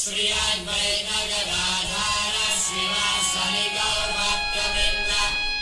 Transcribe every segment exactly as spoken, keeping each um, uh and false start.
Shri Advaita Gadadhara Srivasadi Gaur Bhakta-vrinda.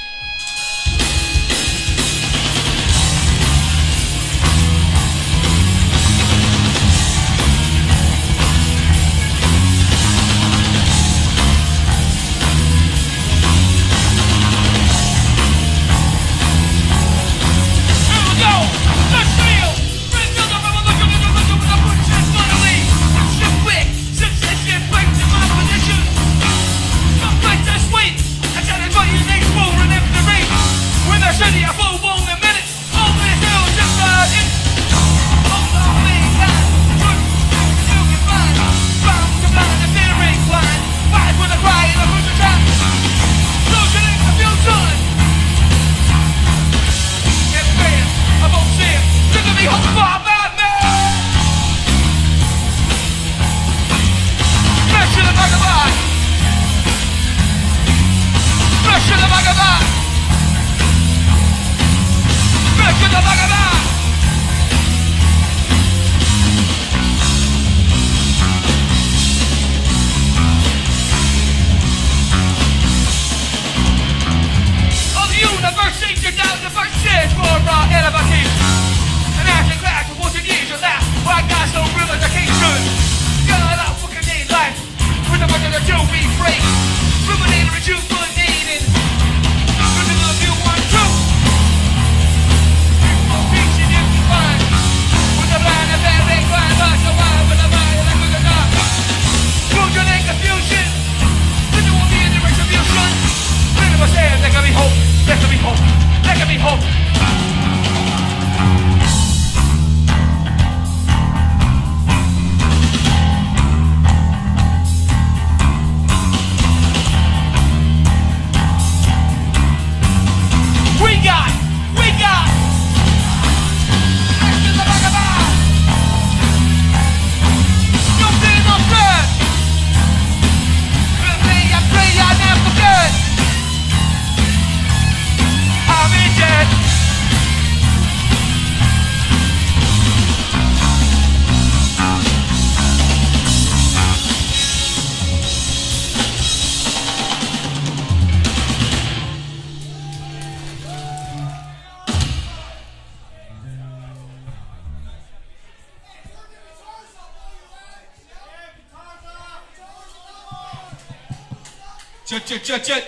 Chut, chut, chut, chut.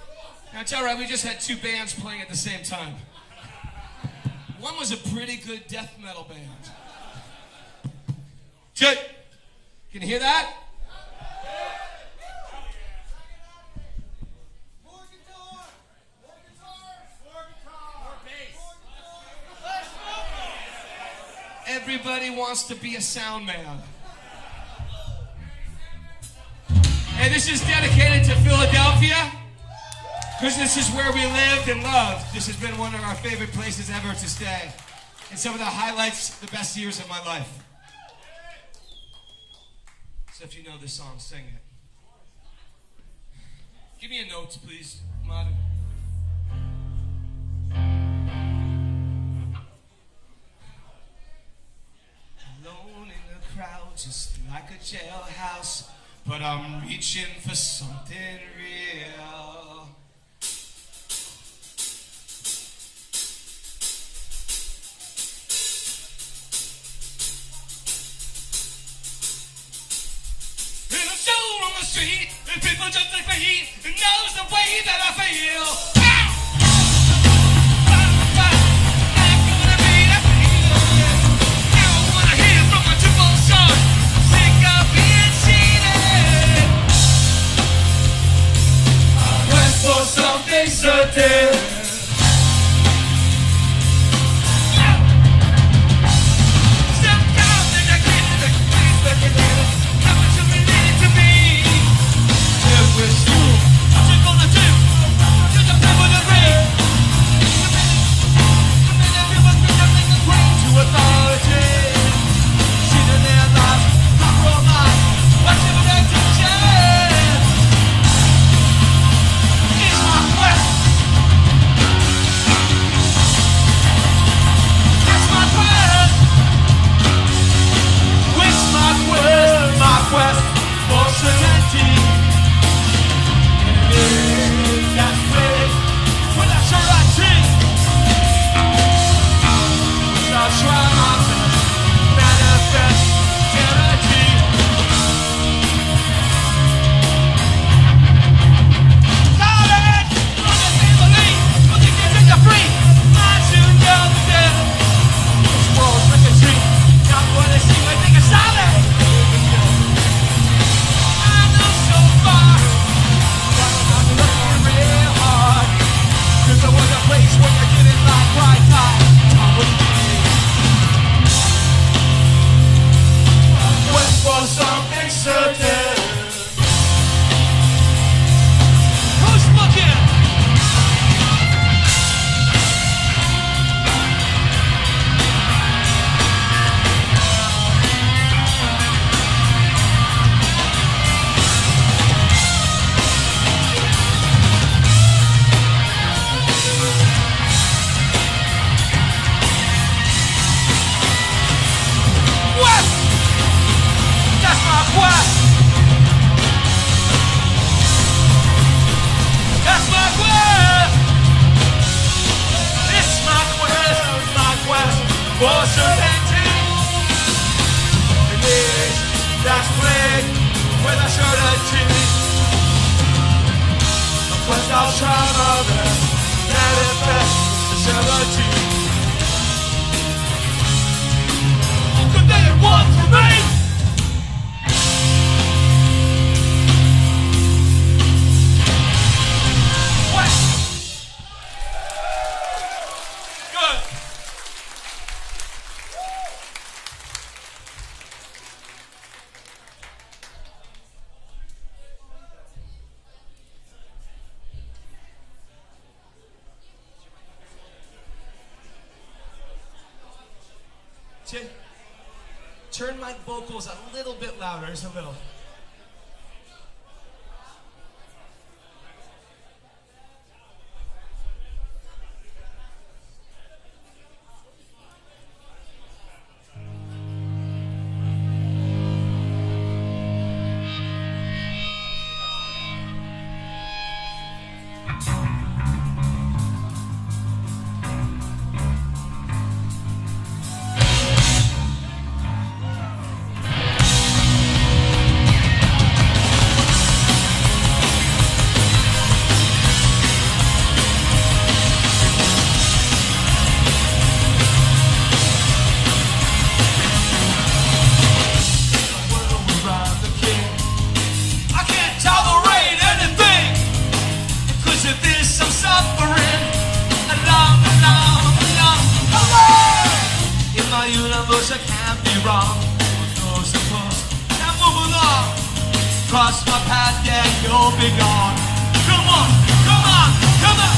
Now it's all right, we just had two bands playing at the same time. One was a pretty good death metal band. Chut. Can you hear that? More guitar! More guitar! More guitar! More bass! Everybody wants to be a sound man. Hey, this is dedicated to Philadelphia, because this is where we lived and loved. This has been one of our favorite places ever to stay. And some of the highlights, the best years of my life. So if you know this song, sing it. Give me a note, please, Madu. Alone in the crowd, just like a jailhouse. But I'm reaching for something real. In a show on the street, and people just like the heat, and knows the way that I feel. For something certain. Sometimes I get to the place where you live. How much you related to me? If it's true, what you gonna do? You're the I'll try my best. Manifest, guarantee. Solid! On the family, but they can't take the free. I soon know the death. This world's like a tree. Not what I see, I think it's solid. I know so far. But I'm not looking real hard. Cause there was a place where you didn't like right time. Time with me. Went for something certain. Who's looking? West! That's my quest! That's my quest! It's my quest, my quest for certainty. It is, that's played with a certainty. A quest I'll try my best, manifest the certainty. What could they want from me? What? Good. Ch- Turn my vocals a little bit louder, just a little. I can't tolerate anything. Because of this I'm suffering. Along, along, along, along. In my universe I can't be wrong. No suppose I'm moving on. Cross my path, yeah, you'll be gone. Come on, come on, come on.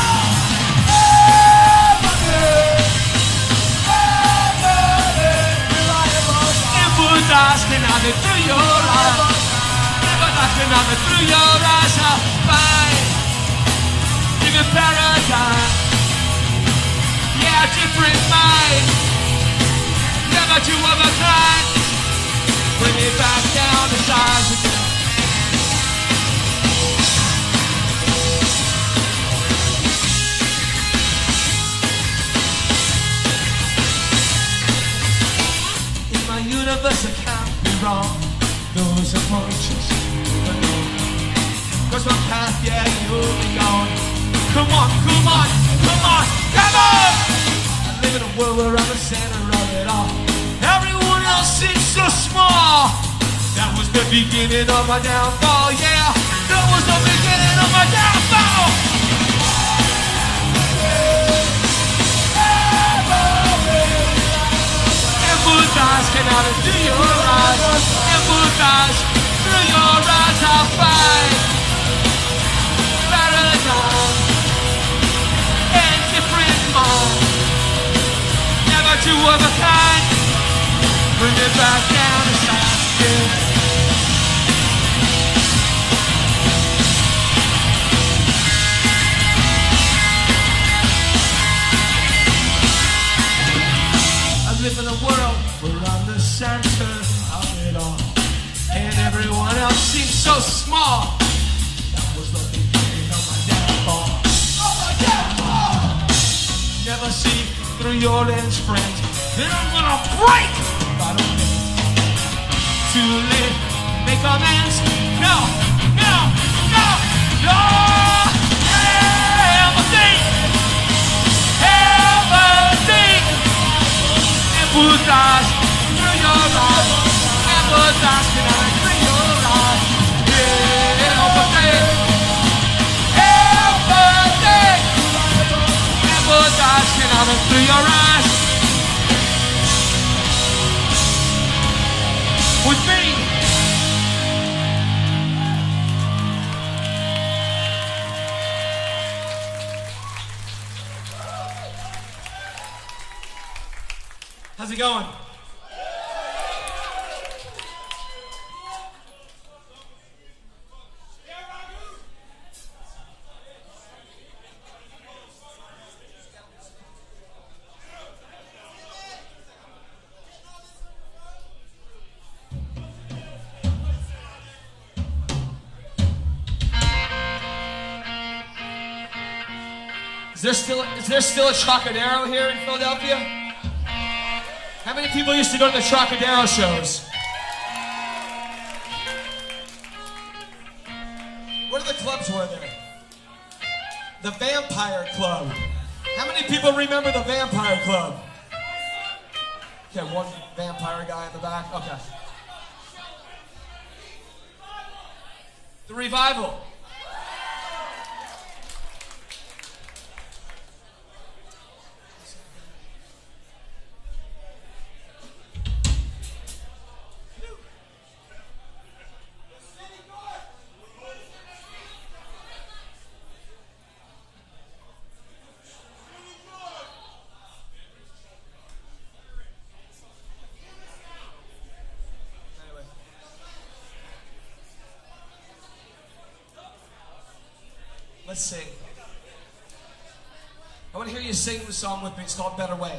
Empathize, can I be through your eyes? Can I be through your eyes? I'll find even paradise. Yeah, different mind. Never two of a kind. Bring me back down to size again. In my universe I can't be wrong. Those approaches, cause my path, yeah, you'll be gone. Come on, come on, come on, come on! I live in a world where I'm the center of it all. Everyone else seems so small. That was the beginning of my downfall, yeah. That was the beginning of my downfall. Empathize, can I look through your eyes? Empathize, through your eyes I'll find paradise and different minds. Never two of a kind. Bring it back down to size again. I live in a world where I'm the center of it all, and everyone else seems so small. That was the beginning of my downfall. Oh, my downfall! Never see through your lens, friend. then I'm gonna break. I don't think it's too late. Make amends. No, no, no, no. Everything, everything. Empathize through your eyes. Empathize through your eyes. Yeah, everything, everything. Empathize through your eyes. With me. How's it going? Is there still is there still a Trocadero here in Philadelphia? How many people used to go to the Trocadero shows? What other clubs were there? The Vampire Club. How many people remember the Vampire Club? Okay, one vampire guy in the back. Okay. The Revival. Let's sing. I want to hear you sing the song with me. It's called Better Way.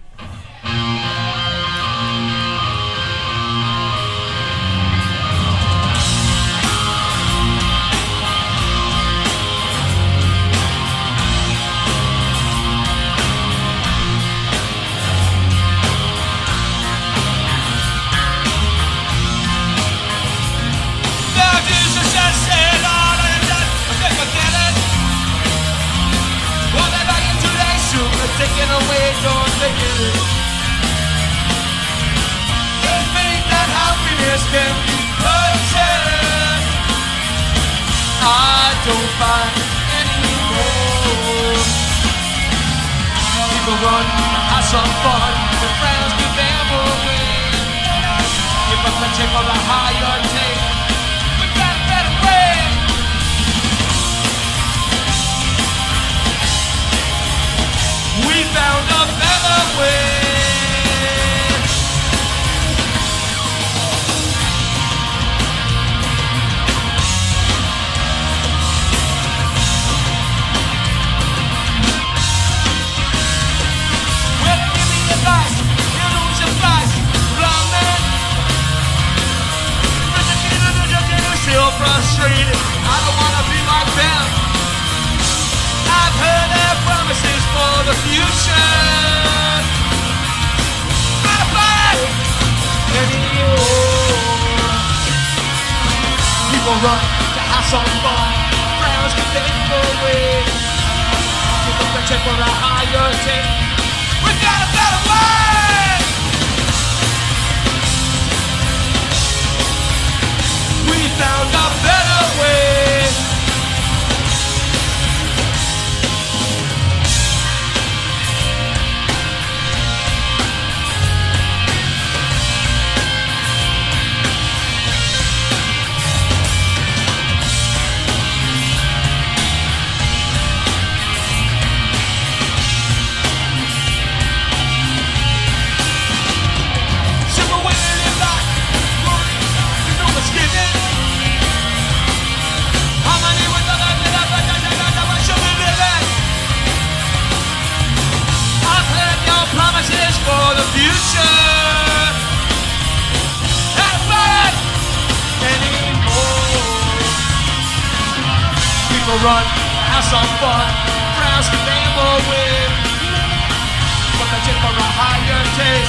Taking away, don't take it. They think that happiness can be purchased. I don't find anymore. People run, have some fun, their friends give them away. Give up the tip of the higher take. We got a better way. We found a better way. Well, give me advice, you lose your price, wrong man. You're still frustrated, I don't wanna be like them. I've heard their promises for the future. Not a plan anymore. People run to have some fun. Crowds can take away. Give up the check for a higher take. We got a better way. We found a better way. Promises for the future. Not bad anymore. People run, have some fun. Crowds can name or win. But they take for a higher taste.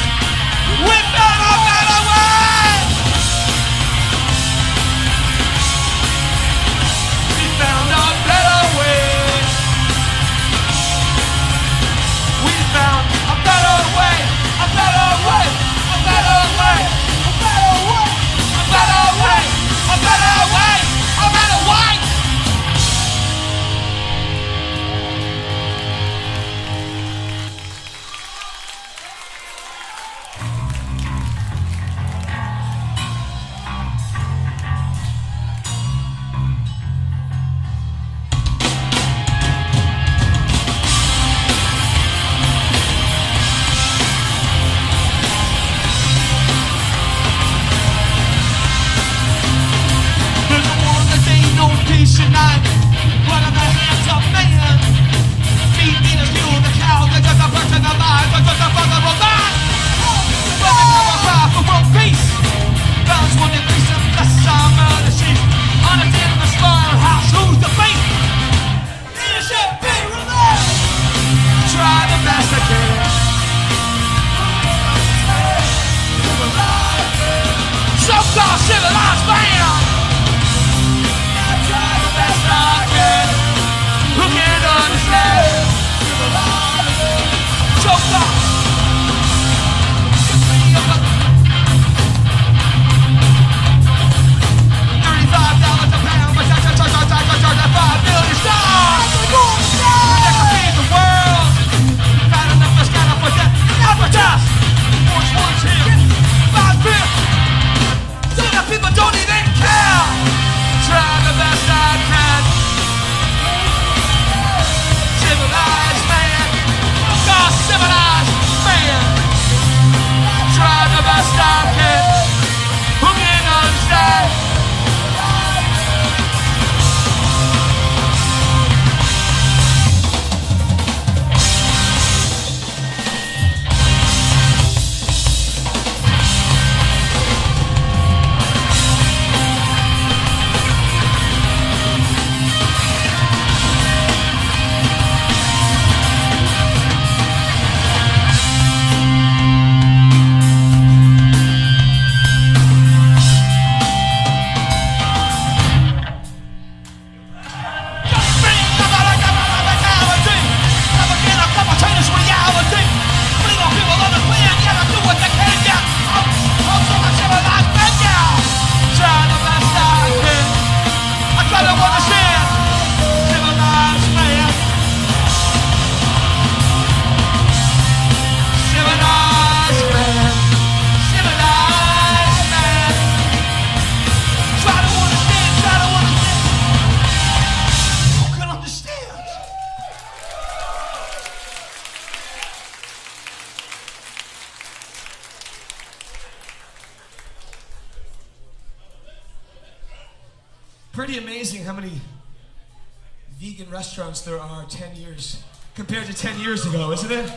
pretty amazing how many vegan restaurants there are ten years compared to ten years ago, isn't it?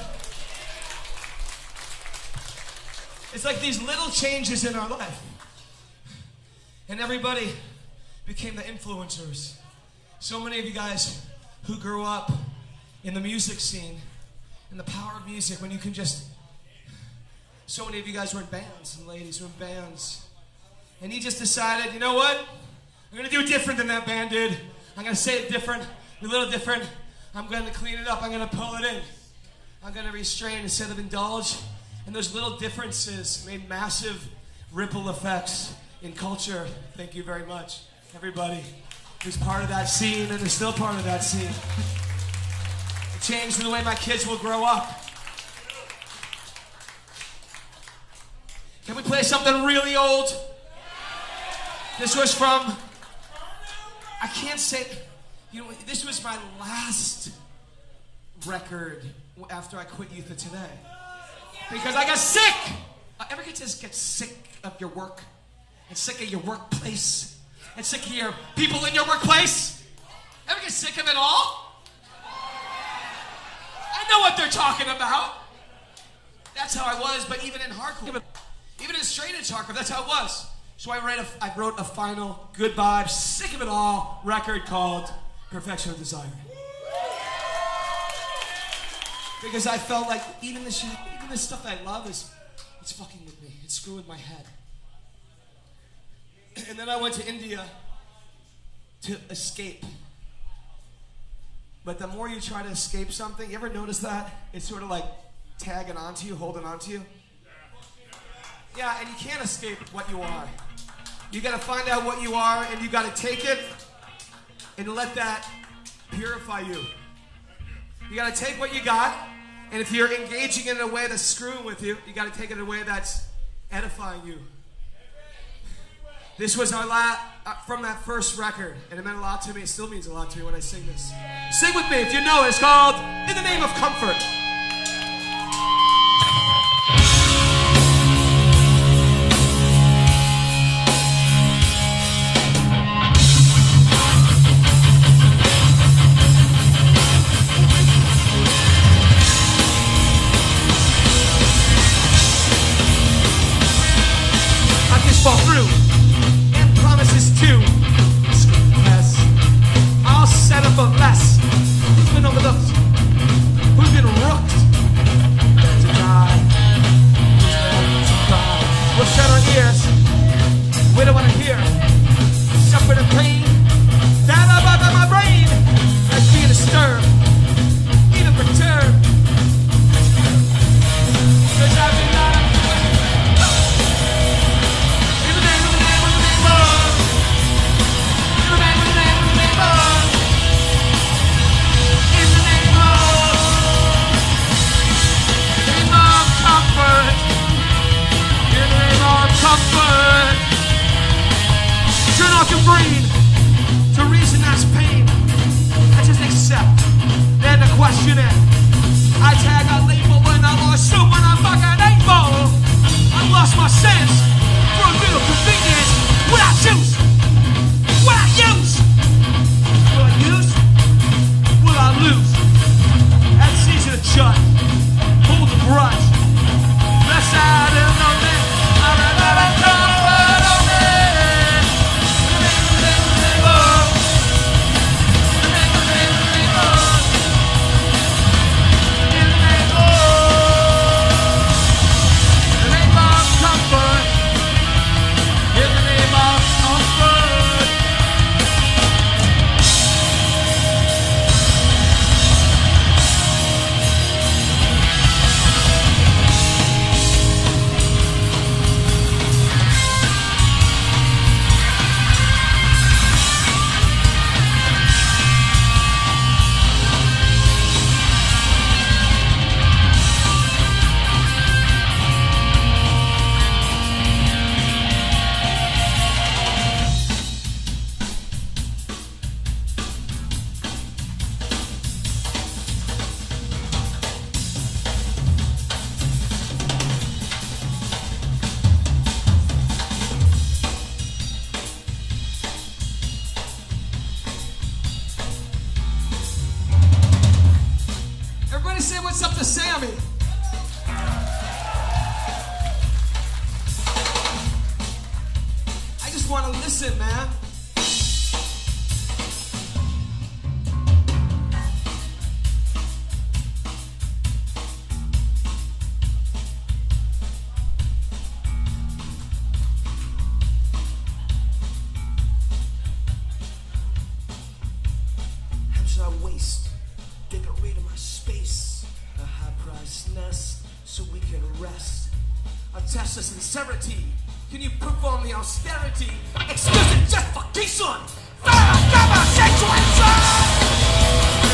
It's like these little changes in our life. And everybody became the influencers. So many of you guys who grew up in the music scene, in the power of music, when you can just, so many of you guys were in bands, and ladies were in bands. And you just decided, you know what? I'm gonna do it different than that band did. I'm gonna say it different, a little different. I'm gonna clean it up, I'm gonna pull it in. I'm gonna restrain instead of indulge. And those little differences made massive ripple effects in culture. Thank you very much, everybody who's part of that scene and is still part of that scene. It changed the way my kids will grow up. Can we play something really old? This was from, I can't say, you know, this was my last record after I quit Youth of Today. Because I got sick. Uh, ever get to get sick of your work? And sick of your workplace? And sick of your people in your workplace? Ever get sick of it all? I know what they're talking about. That's how I was, but even in hardcore, even in straight edge hardcore, that's how it was. So I wrote a, I wrote a final goodbye, sick of it all record called Perfection of Desire. Because I felt like even this, even this stuff that I love is, it's fucking with me. It's screwing with my head. And then I went to India to escape. But the more you try to escape something, you ever notice that? It's sort of like tagging onto you, holding onto you. Yeah, and you can't escape what you are. You gotta find out what you are, and you gotta take it and let that purify you. You gotta take what you got, and if you're engaging in a way that's screwing with you, you gotta take it in a way that's edifying you. This was our la uh, from that first record, and it meant a lot to me. It still means a lot to me when I sing this. Sing with me if you know it. It's called In the Name of Comfort. Fall through and promises to yes. I'll set up a mess. Who's been overlooked? Who's been rooked? To die. Who's left to cry? We'll shut our ears. We don't want to hear. Suffer the pain that up in my brain. That's being disturbed, even perturbed. Cause I've been out of comfort. Turn off your brain to reason that's pain. I just accept, then to question it. I tag a label when I lost someone I'm fucking able. I lost my sense for a little convenience. What I choose, what I use. Will I use? Will I lose? That's easy to judge. Hold the grudge. Less out in the man. In the name of Listen, man. How should I waste? Decorate my space, a high-priced nest, so we can rest. Attach the sincerity. Can you perform the austerity? Explicit justification. Farrakaba situation.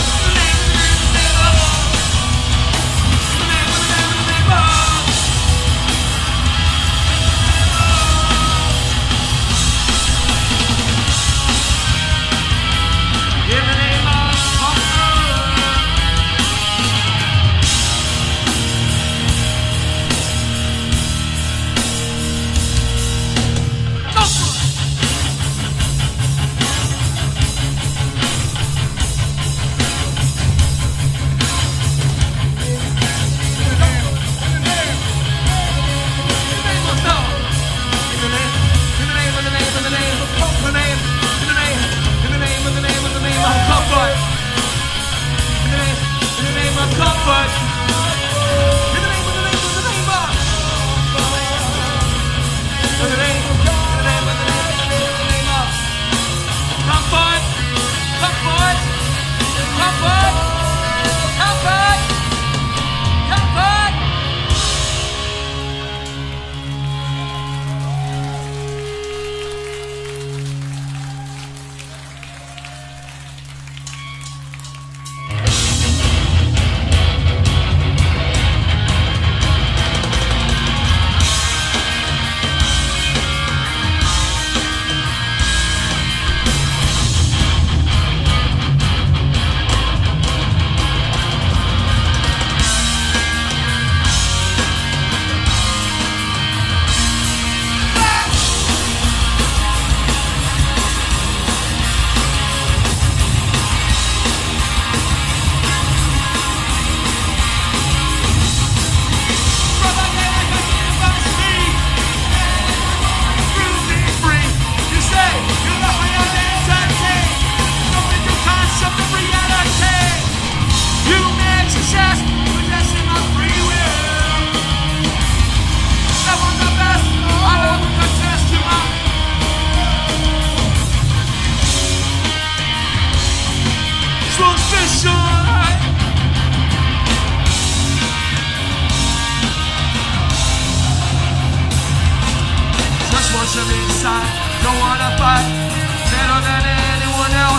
Don't wanna fight better than anyone else.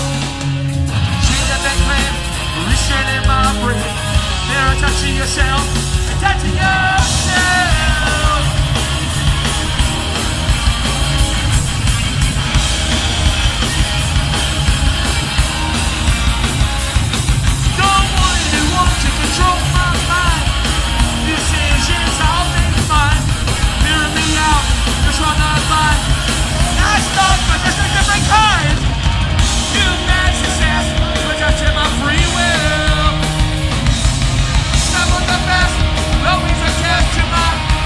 Change that they claim, restraining my brain. They're touching yourself, touching yourself. Don't want anyone to control my mind. Decisions I'll make mine. Hearing me out, just run the line. I start, but just a different kind. You mad success, but touching my free will. Some of the best, always attached to my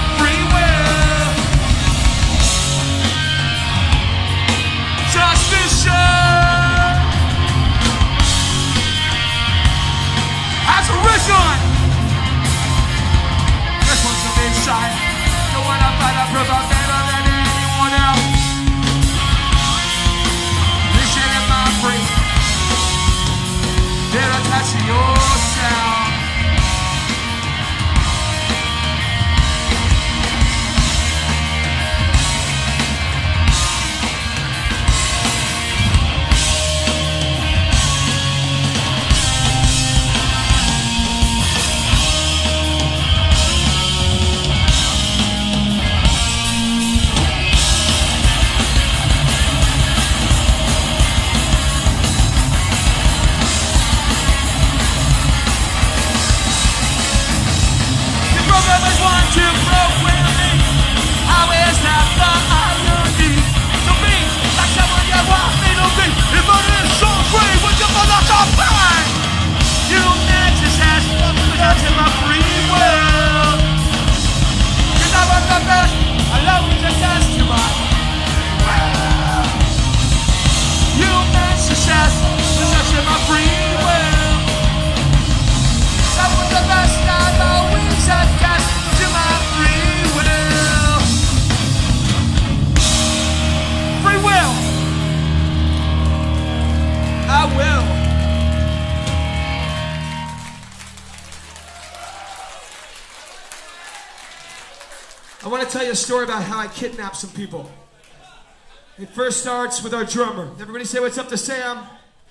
I want to tell you a story about how I kidnapped some people. It first starts with our drummer. Everybody say what's up to Sam.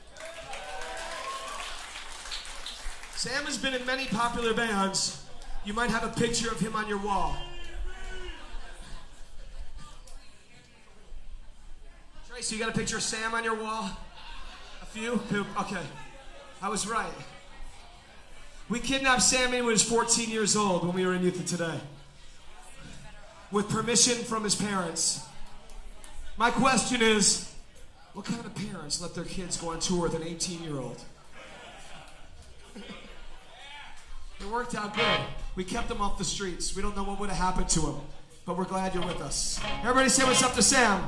Sam has been in many popular bands. You might have a picture of him on your wall. Tracy, you got a picture of Sam on your wall? A few? Okay. I was right. We kidnapped Sammy when he was fourteen years old when we were in Youth of Today. With permission from his parents. My question is, what kind of parents let their kids go on tour with an eighteen-year-old? It worked out good. We kept him off the streets. We don't know what would have happened to him, but we're glad you're with us. Everybody say what's up to Sam.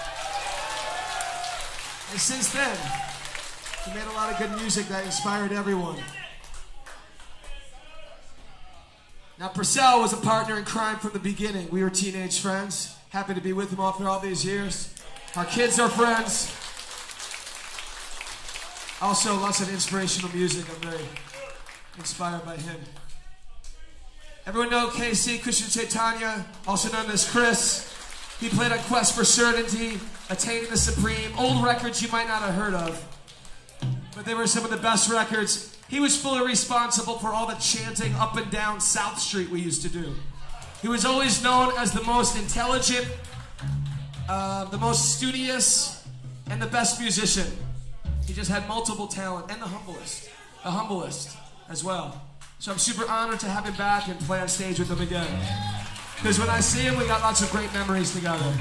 And since then, he made a lot of good music that inspired everyone. Now, Purcell was a partner in crime from the beginning. We were teenage friends. Happy to be with him after all these years. Our kids are friends. Also, lots of inspirational music. I'm very inspired by him. Everyone know K C, Christian Chaitanya, also known as Chris. He played on Quest for Certainty, Attaining the Supreme, old records you might not have heard of, but they were some of the best records. He was fully responsible for all the chanting up and down South Street we used to do. He was always known as the most intelligent, uh, the most studious, and the best musician. He just had multiple talent, and the humblest, the humblest as well. So I'm super honored to have him back and play on stage with him again. Because when I see him, we got lots of great memories together.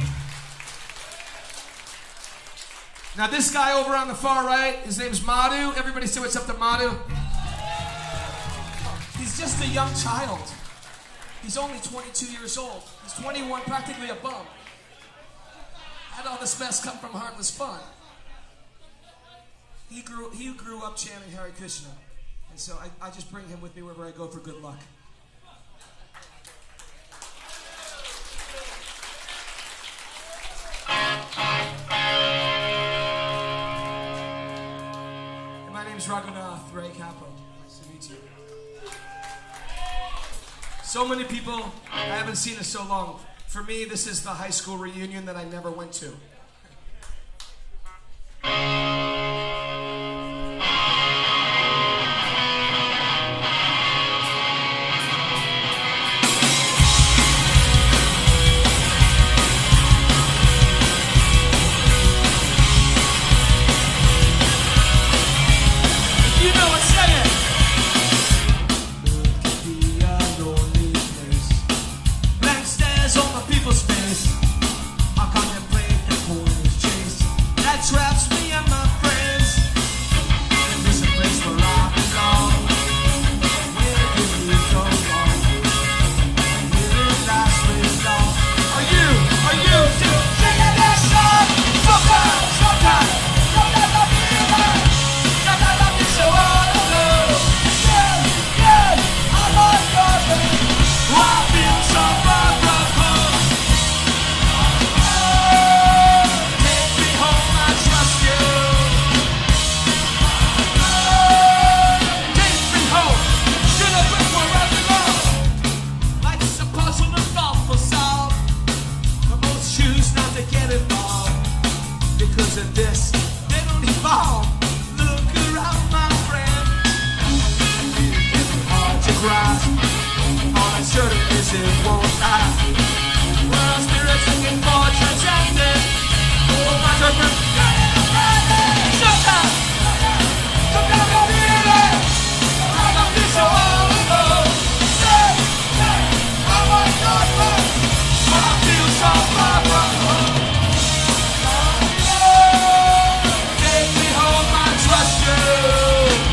Now this guy over on the far right, his name's Madhu. Everybody say what's up to Madhu. He's just a young child. He's only twenty-two years old. He's twenty-one, practically a bum. How did all this mess come from Heartless Fun? He grew, he grew up chanting Hare Krishna. And so I, I just bring him with me wherever I go for good luck. And my name is Raghunath Ray Capo. Nice to meet you. So many people I haven't seen in so long. For me, this is the high school reunion that I never went to.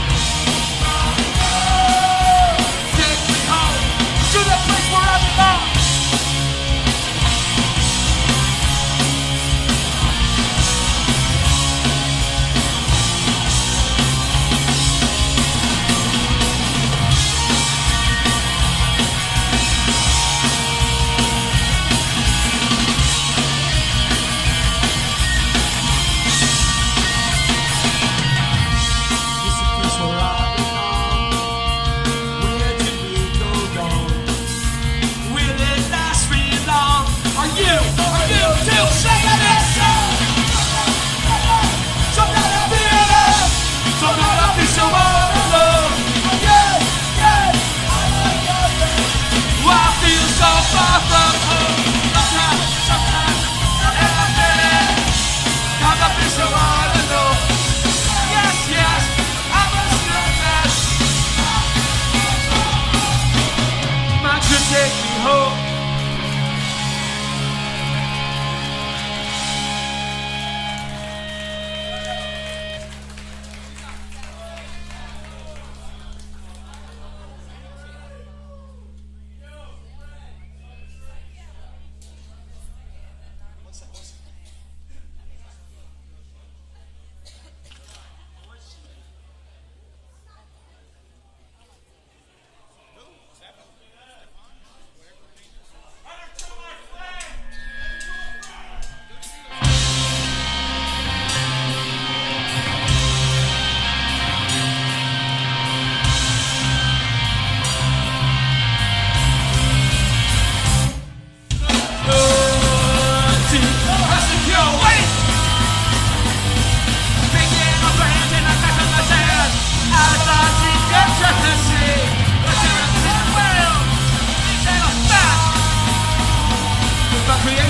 To the place where I belong.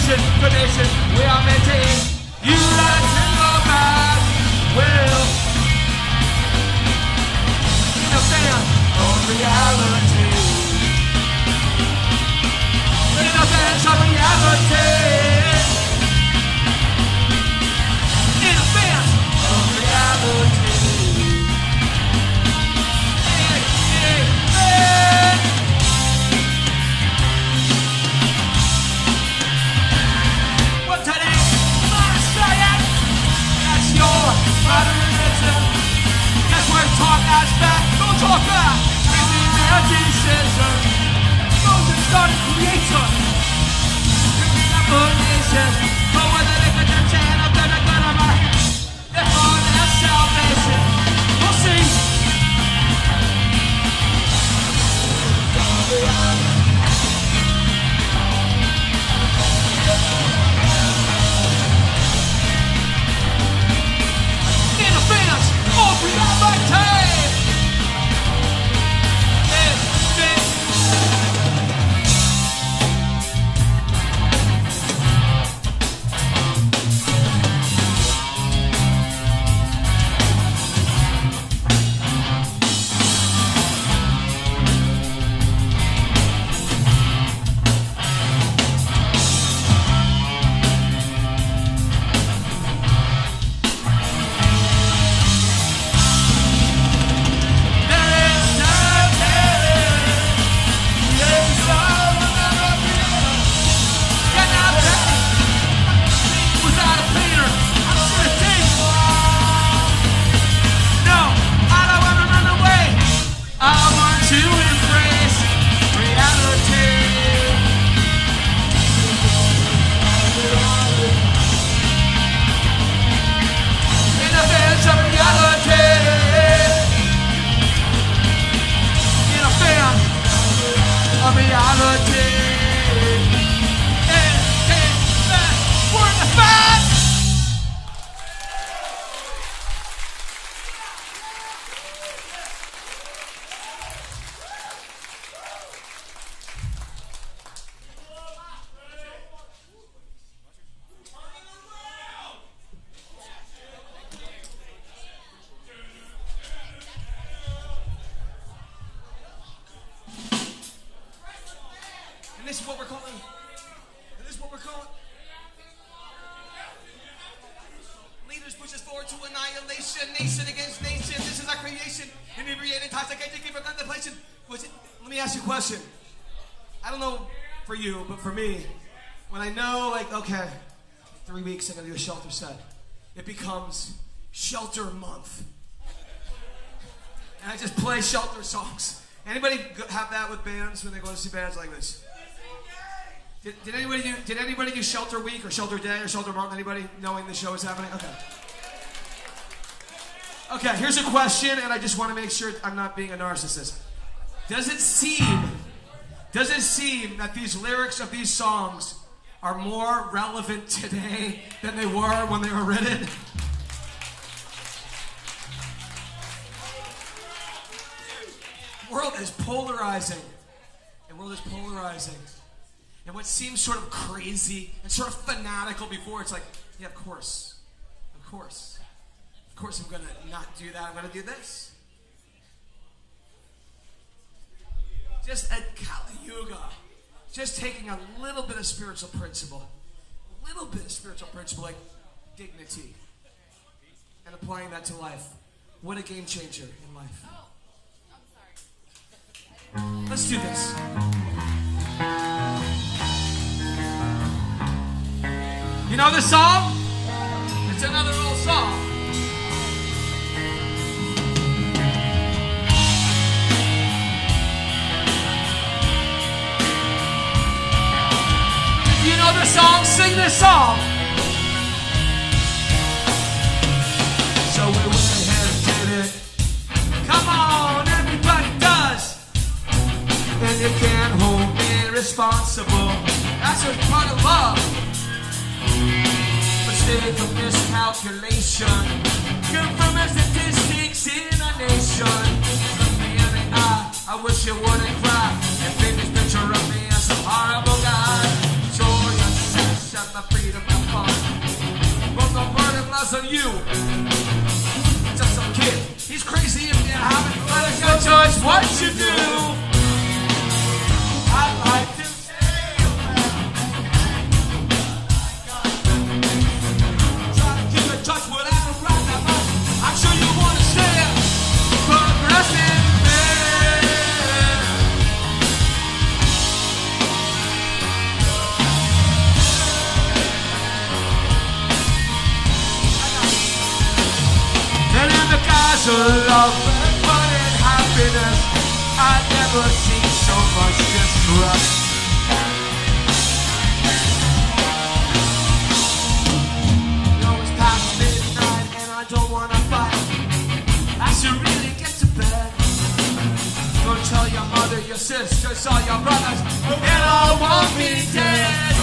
nation, the nation we are maintaining. United back will. In a fan of reality. In a fan of reality. In a fan of reality. Hey, hey, hey. What today? That's your modernism. That's where talk as back. Don't talk back. Making their decisions. Moses started creator. Picking up a nation. But whether they can pretend I'm gonna go to my they're for their salvation. We'll see. In advance of reality. And this is what we're calling. And this is what we're calling. Leaders push us forward to annihilation, nation against nation. This is our creation. Inebriated, intoxicated, for contemplation. Was it? Let me ask you a question. I don't know for you, but for me, when I know, like, okay, three weeks I'm gonna do a shelter set, it becomes shelter month, and I just play shelter songs. Anybody have that with bands when they go to see bands like this? Did, did anybody do? Did anybody do Shelter Week or Shelter Day or Shelter Month? Anybody knowing the show is happening? Okay. Okay. Here's a question, and I just want to make sure I'm not being a narcissist. Does it seem? Does it seem that these lyrics of these songs are more relevant today than they were when they were written? The world is polarizing. The world is polarizing. And what seems sort of crazy and sort of fanatical before, it's like, yeah, of course. Of course. Of course I'm going to not do that. I'm going to do this. Just at Kali Yuga, just taking a little bit of spiritual principle, a little bit of spiritual principle like dignity, and applying that to life. What a game changer in life. Let's do this. You know this song? It's another old song. If you know this song, sing this song. So we went ahead and did it. Come on, everybody does. And you can't hold me responsible. That's a part of love. Mistake of miscalculation. Confirm statistics in a nation. Look me in the eye, I wish you wouldn't cry. And paint this picture of me as a horrible guy. Georgia says guys of love, fun and happiness. I've never seen so much distrust. You know it's past midnight and I don't wanna fight. I should really get to bed. Go tell your mother, your sisters, all your brothers, and all want me dead.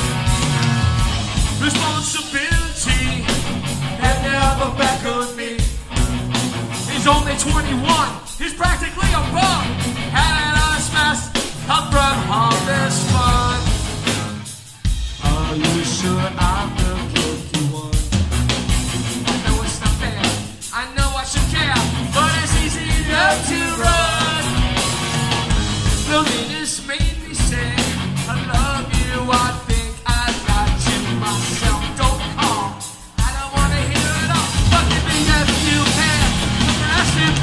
Responsibility had never beckoned me. He's only twenty-one, he's practically a bum. Had us mess up from all this fun. Are you sure I'm the guilty one? I know it's not fair, I know I should care, but it's easy enough to run. Loneliness made me say, I love you, I think I got you myself. Don't call, I don't wanna hear it all. Fucking me if you can. Progressive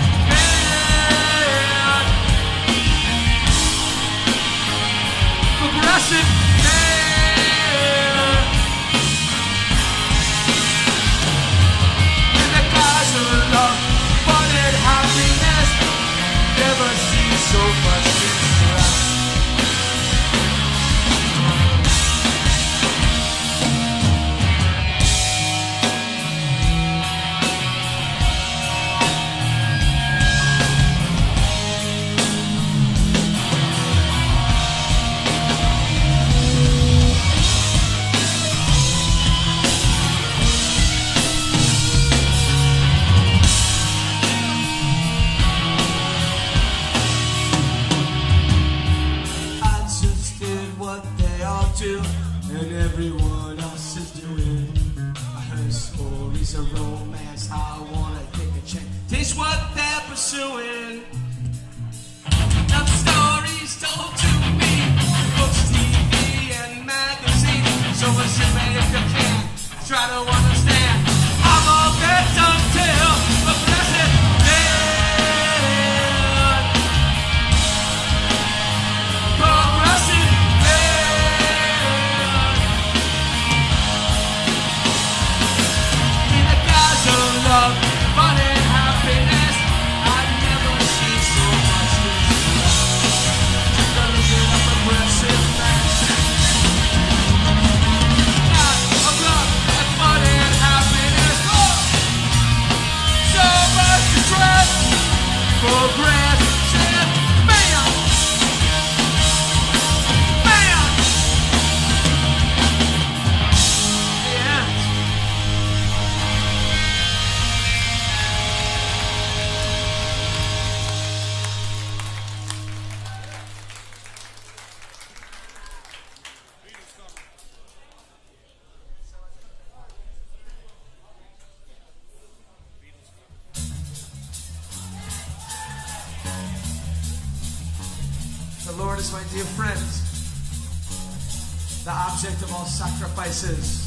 man. Progressive man. And the guys of love, fun and happiness, never see so much distress. Do, and everyone else is doing. I heard stories of romance, I wanna take a chance. Taste what they're pursuing. Love stories told to me, books, T V, and magazines. So listen me if you can, try to understand. I'm a victim till the blessed dead. Progressive. Love, fun and happiness, I've never seen so much distress. Just gonna get a progressive man. Of love and fun and happiness, oh! So much distress. Progressive man. Man. Yeah. The Lord is my dear friend, the object of all sacrifices.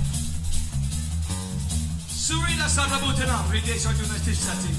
Surina Sarabutana, Redesha Tunatishati.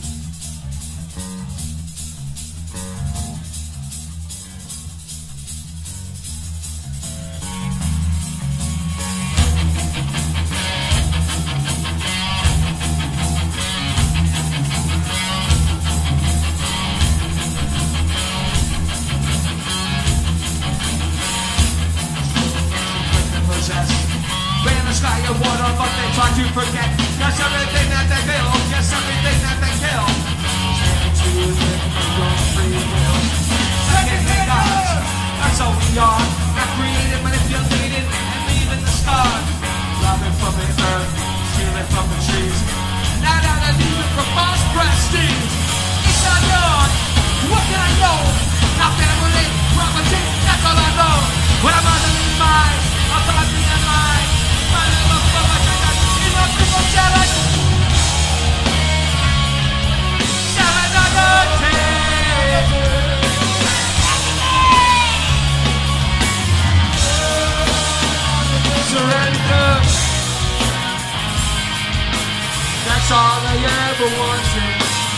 Water, but they try to forget. Yes, everything that they feel. Yes, everything that they kill. To live from your free will. Second-hand gods, that's all we are. Not created, manipulated, and leaving the stars. Robbing from the earth, stealing from the trees. Not out of need for false prestige. It's not yours. What can I know? Not family, property, that's all I know. When I'm under these minds, I'm talking in line. Surrender. That's all I ever wanted.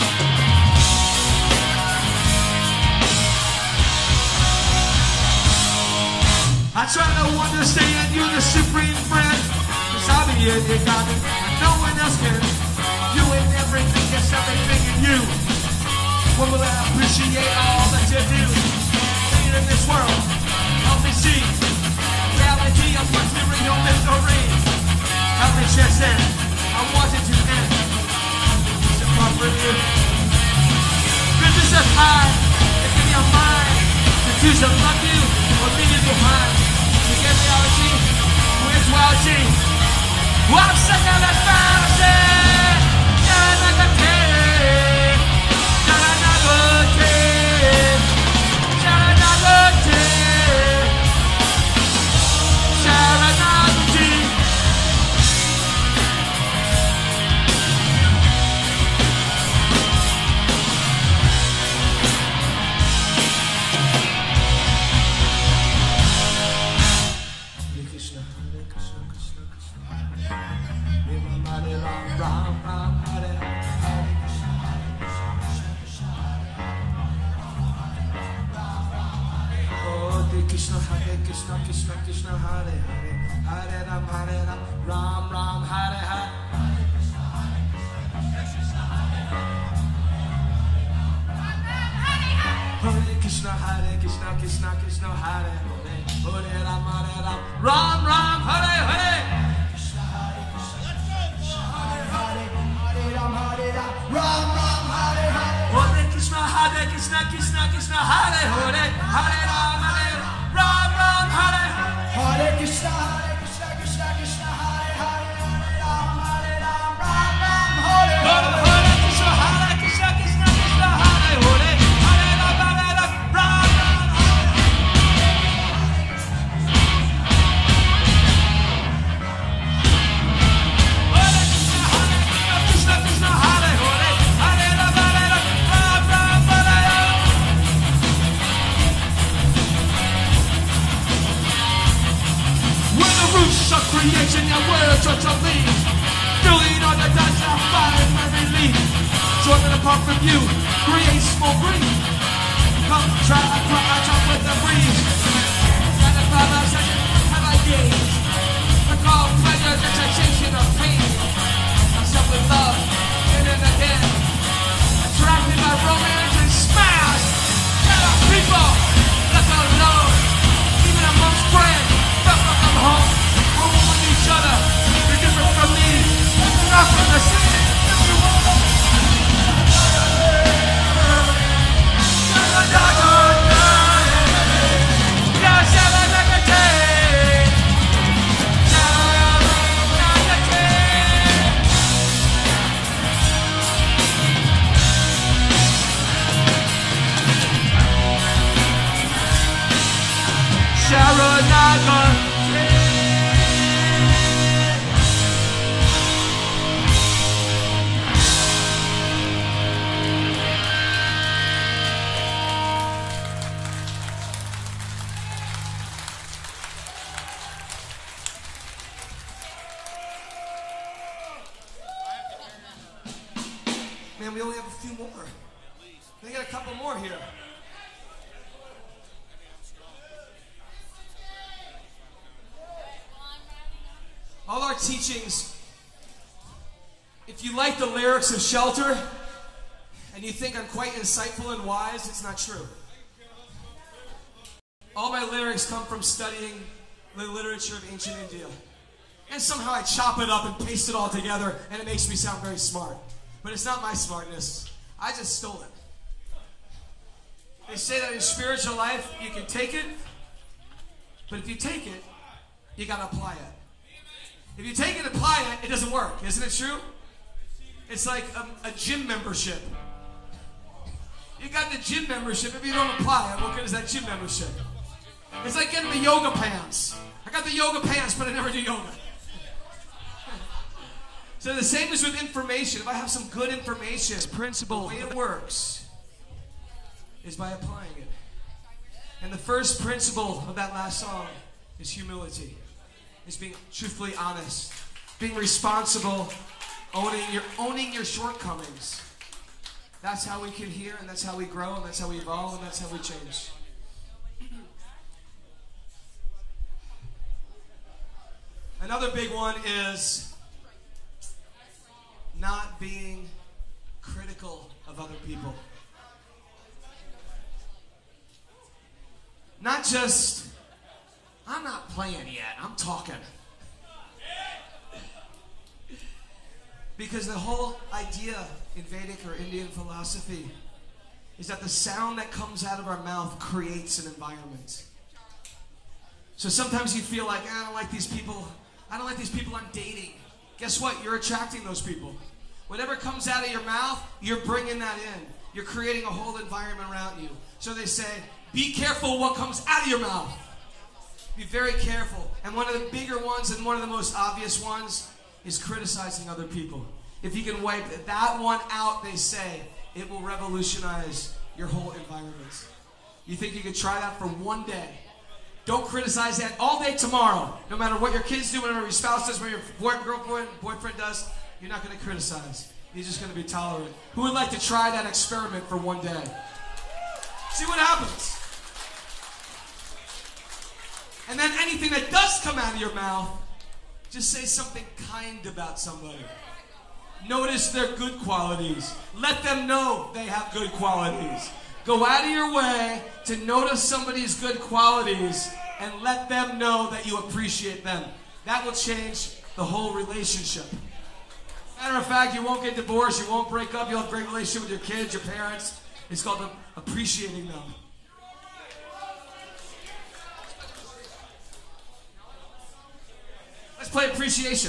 I try to understand you, the supreme friend. Cause I'll be in your garden, no one else can. You and everything, yes, everything in you. Help me chest in. I want it to end. It's a comfort you. Business up high. It's in your mind. To choose to love you or leave you behind. You get reality. Where's reality? Well, I'm stuck on that fantasy. Krishna, Hare Krishna, Krishna Krishna, Hare Hare, Hare Ram, Hare Ram, Ram Ram, Hare Hare. Hare Krishna, Hare Krishna, Krishna Krishna, Hare Hare, Hare Ram, Hare Ram, Ram Ram, Hare Hare. Hare Krishna, Hare Krishna, Krishna Krishna, Hare Hare, Hare Ram, Hare Ram, Ram Hare Hare Krishna, Hare Krishna, Krishna Krishna, Hare Hare, Hare Ram, Hare Ram, Ram Ram Hare Hare. Hare Krishna, Hare Krishna, Krishna Krishna, Hare Hare, Hare Ram, Hare Ram, Ram Ram Hare Hare. Krishna, Krishna, Hare Hare, Hare Ram, Hare Ram, Ram Ram Hare Hare. When the roots of creation and words are to leave, filling all the dust I find my relief. Joining apart from you, create small breeze. Come try, try, I talk with the breeze. Satisfy my second, have I gaze. Recall pleasure, the sensation of pain. Myself with love, again and again. Attracted by romance and smash. Get up, people, left alone. Even amongst friends, felt like I'm home. We're one with each other, you're different from me. You're not from the same. Man, we only have a few more. They got a couple more here. All our teachings, if you like the lyrics of Shelter and you think I'm quite insightful and wise, it's not true. All my lyrics come from studying the literature of ancient India. And somehow I chop it up and paste it all together and it makes me sound very smart. But it's not my smartness. I just stole it. They say that in spiritual life, you can take it, but if you take it, you gotta apply it. If you take it and apply it, it doesn't work. Isn't it true? It's like a, a gym membership. You got the gym membership. If you don't apply it, what good is that gym membership? It's like getting the yoga pants. I got the yoga pants, but I never do yoga. So the same is with information. If I have some good information, principle, the way it works is by applying it. And the first principle of that last song is humility. Is being truthfully honest, being responsible, owning your owning your shortcomings. That's how we can hear, and that's how we grow, and that's how we evolve, and that's how we change. Another big one is not being critical of other people. Not just, I'm not playing yet, I'm talking. Because the whole idea in Vedic or Indian philosophy is that the sound that comes out of our mouth creates an environment. So sometimes you feel like, I don't like these people. I don't like these people I'm dating. Guess what? You're attracting those people. Whatever comes out of your mouth, you're bringing that in. You're creating a whole environment around you. So they say, be careful what comes out of your mouth. Be very careful. And one of the bigger ones and one of the most obvious ones is criticizing other people. If you can wipe that one out, they say, it will revolutionize your whole environment. You think you could try that for one day? Don't criticize that all day tomorrow. No matter what your kids do, whatever your spouse does, what your boy, girlfriend, boyfriend does, you're not going to criticize. You're just going to be tolerant. Who would like to try that experiment for one day? See what happens. And then anything that does come out of your mouth, just say something kind about somebody. Notice their good qualities. Let them know they have good qualities. Go out of your way to notice somebody's good qualities and let them know that you appreciate them. That will change the whole relationship. Matter of fact, you won't get divorced, you won't break up, you'll have a great relationship with your kids, your parents. It's called appreciating them. Let's play appreciation.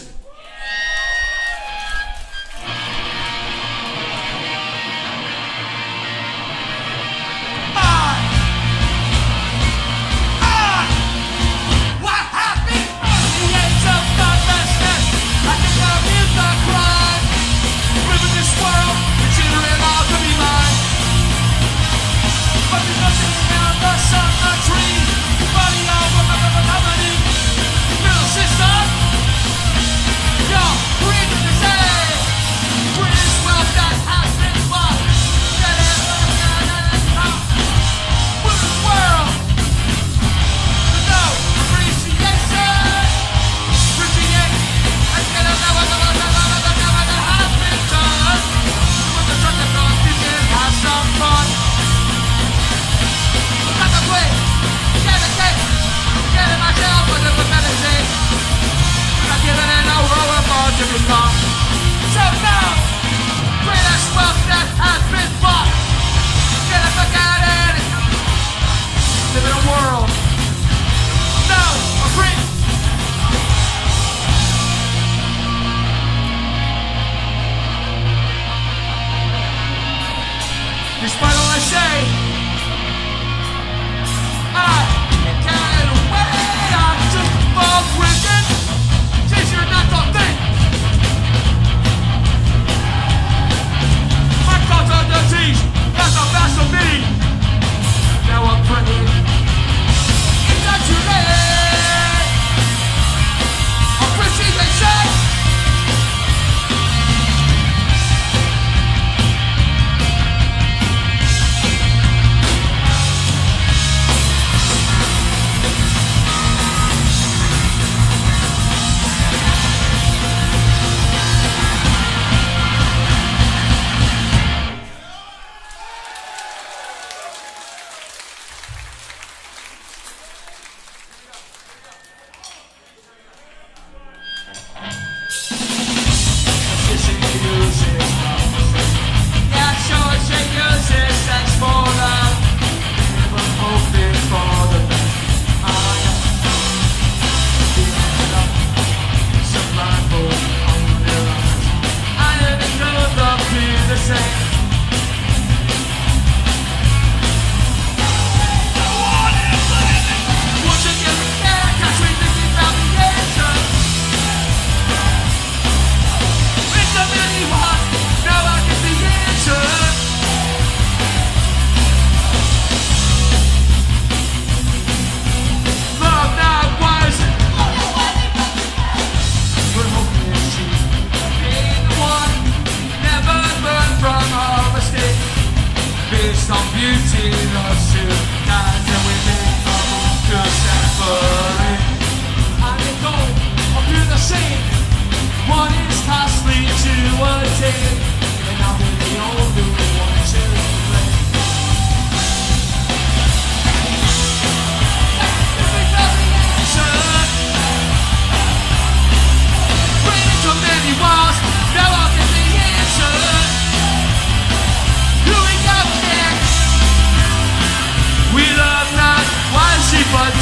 Sister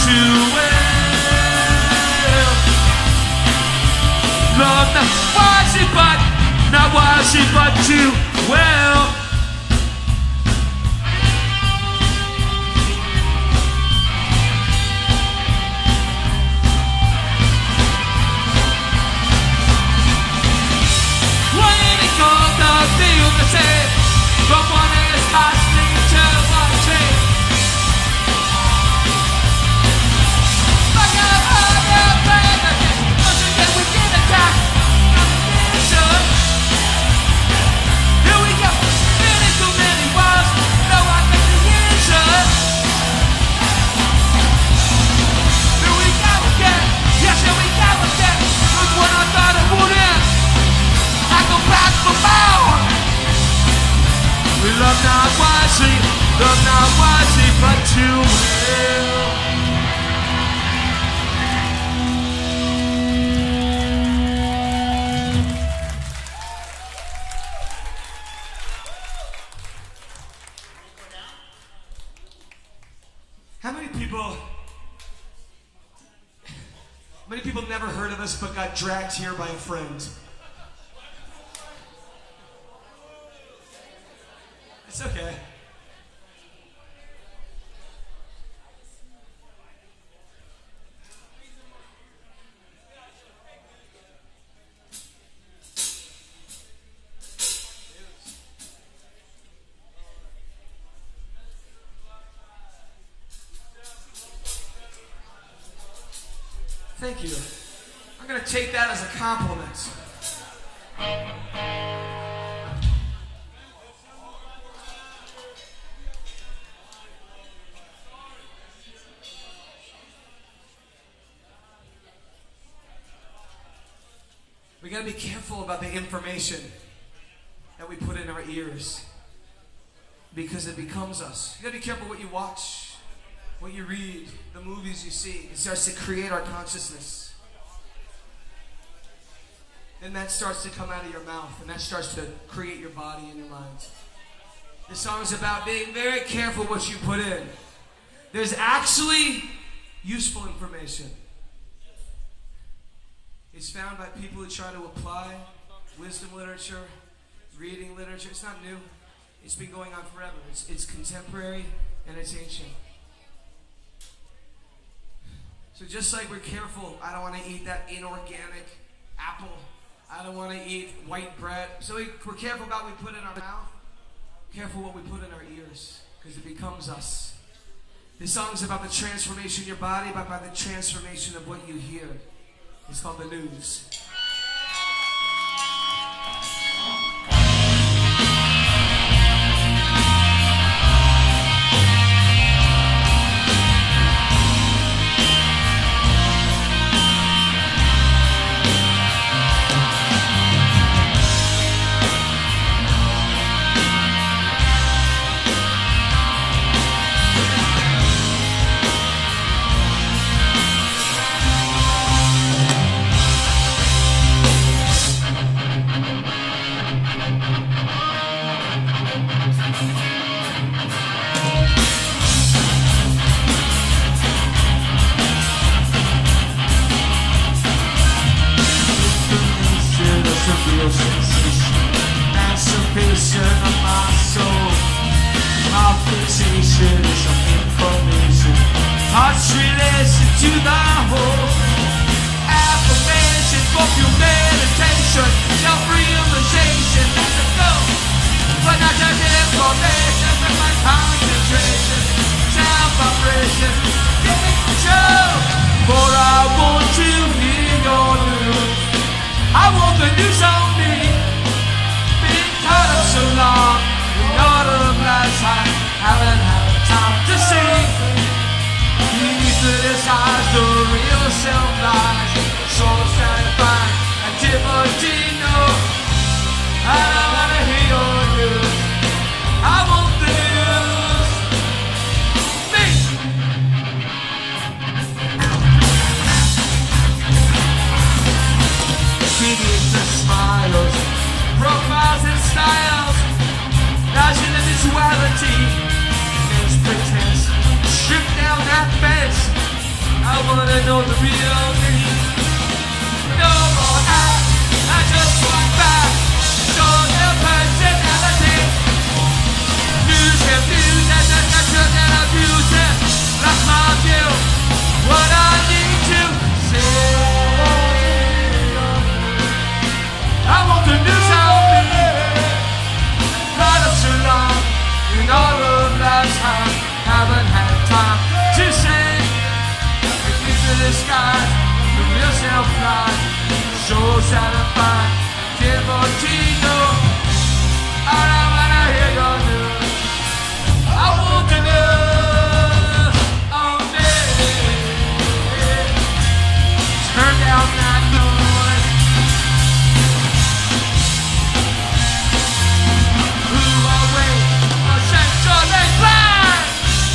too well. Love not was it but, not was it but too well. Feel the same from one is passing to one train. Like a higher plan again, once again we get attacked. Here we go, many too many walls, no apprehension. Here we go again, yes here we go again. Look when I thought it would end, I go back for more. We love not wisely, love not wisely, but too well. How many people, how many people never heard of us but got dragged here by a friend? It's okay. Thank you. I'm going to take that as a compliment. We gotta be careful about the information that we put in our ears because it becomes us. You gotta be careful what you watch, what you read, the movies you see. It starts to create our consciousness. Then that starts to come out of your mouth and that starts to create your body and your mind. This song is about being very careful what you put in. There's actually useful information. It's found by people who try to apply wisdom literature, reading literature. It's not new. It's been going on forever. It's, it's contemporary and it's ancient. So just like we're careful, I don't want to eat that inorganic apple. I don't want to eat white bread. So we, we're careful about what we put in our mouth. Careful what we put in our ears because it becomes us. This song is about the transformation of your body, but by the transformation of what you hear. It's called The News. Emancipation of my soul. Opposition is some information. Heart's relation to the whole. Affirmation for pure meditation. Self-realization, that's a goal. But not just information, but my concentration. Self-operation, take control. For I want to hear your news. I want the news on me. Been caught up so long in order of lies I haven't had time to see. Beneath the disguise, the real self lies. So satisfied, activity, no. I don't wanna hear your news. I want the news. Me. I wanna know the real me. No more act, I just want back. Show their personality. Lose and lose and the natural and abuse it. That's my view. What I need to say. I want to do something. Got us too long in all of life's time. Haven't had time to say. The sky, the real self-pride, so satisfied, Timotino. I don't wanna hear your news. I want to know all day. Turn down that noise. Who away, a century blind.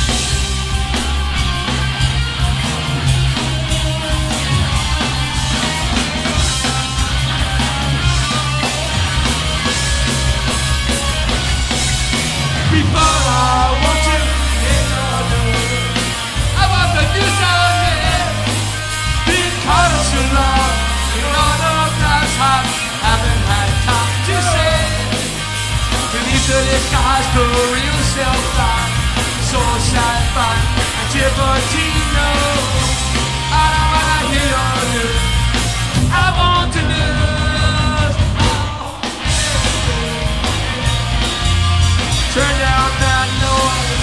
Before I want to get older, I want to do something. Been caught up too long in all of life's hot. Haven't had time to say. Beneath the disguise, the real self-life. So satisfied, and Timotino. I don't wanna hear your news. I want to know. Turn down that noise.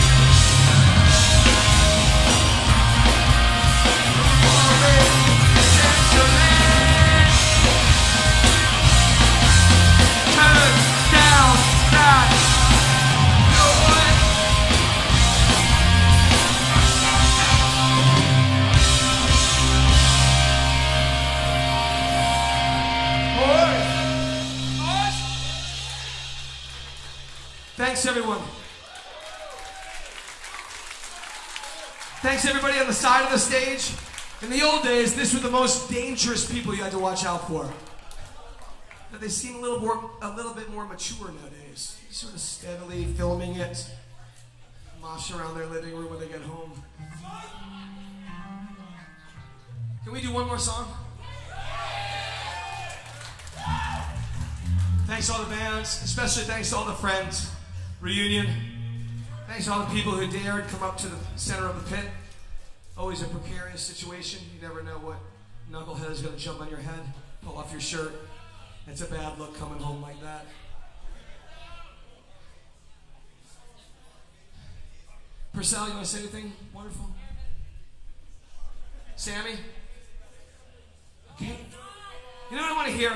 Turn down that noise. Thanks, everyone. Thanks, everybody on the side of the stage. In the old days, this were the most dangerous people you had to watch out for. But they seem a little more, a little bit more mature nowadays. Sort of steadily filming it, mosh around their living room when they get home. Can we do one more song? Thanks to all the bands, especially thanks to all the friends. Reunion. Thanks to all the people who dared come up to the center of the pit. Always a precarious situation. You never know what knucklehead is going to jump on your head, pull off your shirt. It's a bad look coming home like that. Purcell, you want to say anything wonderful? Sammy? Okay. You know what I want to hear?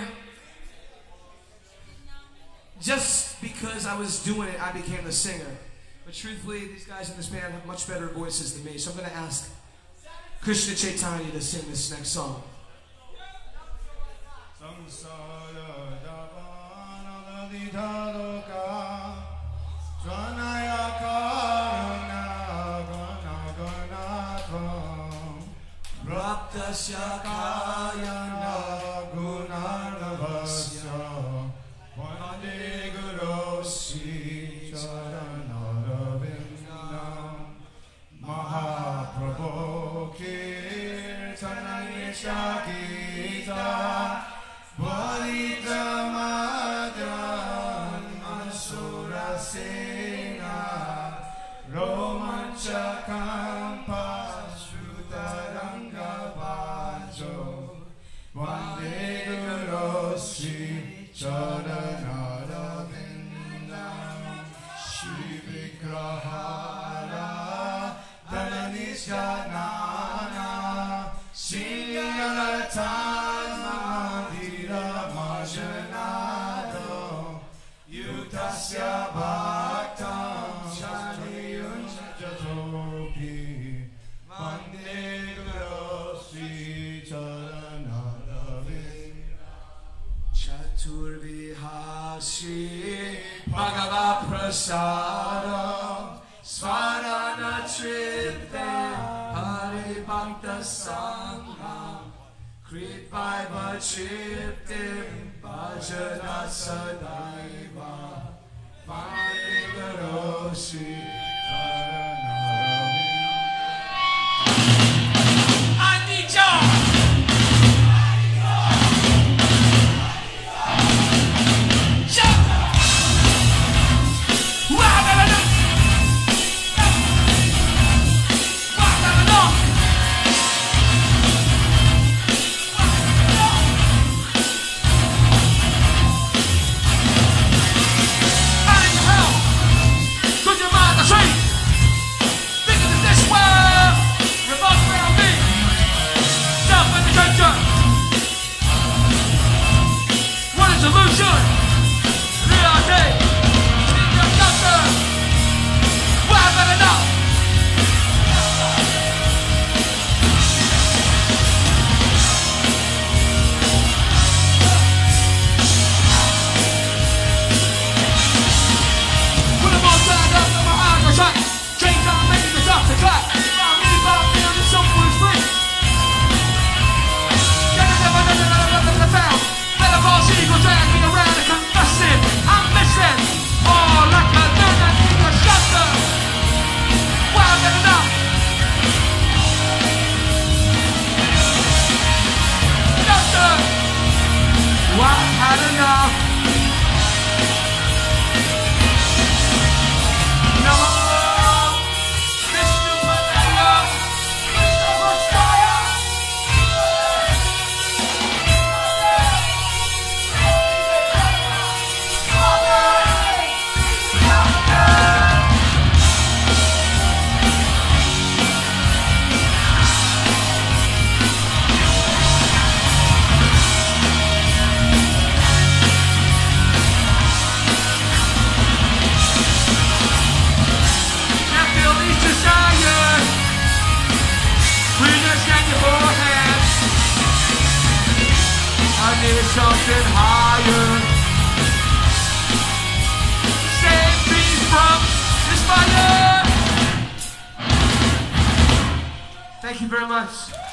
Just because I was doing it, I became a singer. But truthfully, these guys in this band have much better voices than me, so I'm going to ask Krishna Chaitanya to sing this next song. Prasadam Svarana Tripte Hari Bhakta Sangham Kripaiva Triptim Bhajana Sadaiva Vande Guru Sri Charanaravinda. had enough. Now I'm wrong, Mister Messiah, Mister Messiah. Something higher. Save me from this fire. Thank you very much.